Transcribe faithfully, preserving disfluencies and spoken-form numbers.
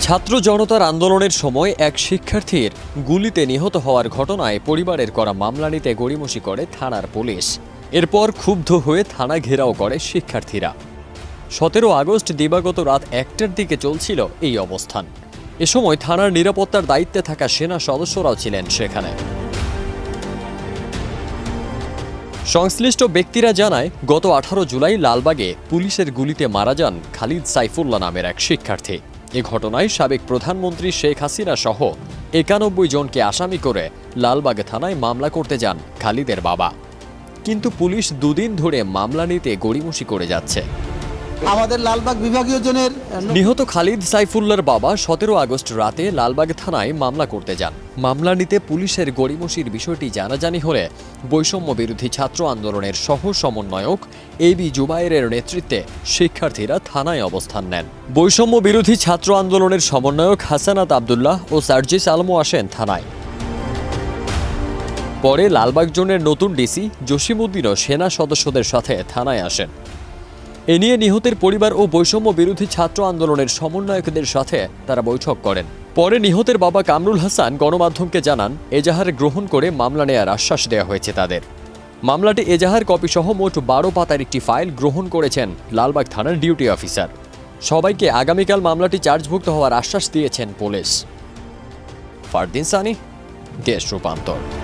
ছাত্র জনতার আন্দোলনের সময় এক শিক্ষার্থীর গুলিতে নিহত হওয়ার ঘটনায় পরিবারের করা মামলা নিতে গড়িমসি করে থানার পুলিশ। এরপর ক্ষুব্ধ হয়ে থানা ঘেরাও করে শিক্ষার্থীরা। সতেরো আগস্ট দিবাগত রাত একটার দিকে চলছিল এই অবস্থান। এ সময় থানার নিরাপত্তার দায়িত্বে থাকা সেনা সদস্যরাও ছিলেন সেখানে। সংশ্লিষ্ট ব্যক্তিরা জানায়, গত আঠারো জুলাই লালবাগে পুলিশের গুলিতে মারা যান খালিদ সাইফুল্লাহ নামের এক শিক্ষার্থী। এ ঘটনায় সাবেক প্রধানমন্ত্রী শেখ হাসিনা সহ একানব্বই জনকে আসামি করে লালবাগ থানায় মামলা করতে যান খালিদের বাবা। কিন্তু পুলিশ দুদিন ধরে মামলা নিতে গড়িমসি করে যাচ্ছে। আমাদের লালবাগ বিভাগীয় জনের নিহত খালিদ সাইফুল্লাহর বাবা সতেরো আগস্ট রাতে লালবাগ থানায় মামলা করতে যান। মামলা নিতে পুলিশের গড়িমসির বিষয়টি জানাজানি হলে বৈষম্য বিরোধী ছাত্র আন্দোলনের সহ সমন্বয়ক এ বি জুবায়েরের নেতৃত্বে শিক্ষার্থীরা থানায় অবস্থান নেন। বৈষম্য বিরোধী ছাত্র আন্দোলনের সমন্বয়ক হাসানাত আবদুল্লাহ ও সার্জিস আলমও আসেন থানায়। পরে লালবাগ জোনের নতুন ডিসি জসিমউদ্দিনও সেনা সদস্যদের সাথে থানায় আসেন। এ নিয়ে নিহতের পরিবার ও বৈষম্য বিরোধী ছাত্র আন্দোলনের সমন্বয়কদের সাথে তারা বৈঠক করেন। পরে নিহতের বাবা কামরুল হাসান গণমাধ্যমকে জানান, এজাহার গ্রহণ করে মামলা নেয়ার আশ্বাস দেওয়া হয়েছে তাদের। মামলাটি এজাহার কপি সহ মোট বারো পাতার একটি ফাইল গ্রহণ করেছেন লালবাগ থানার ডিউটি অফিসার। সবাইকে আগামীকাল মামলাটি চার্জভুক্ত হওয়ার আশ্বাস দিয়েছেন পুলিশ। ফারদিন সানি, দেশ রূপান্তর।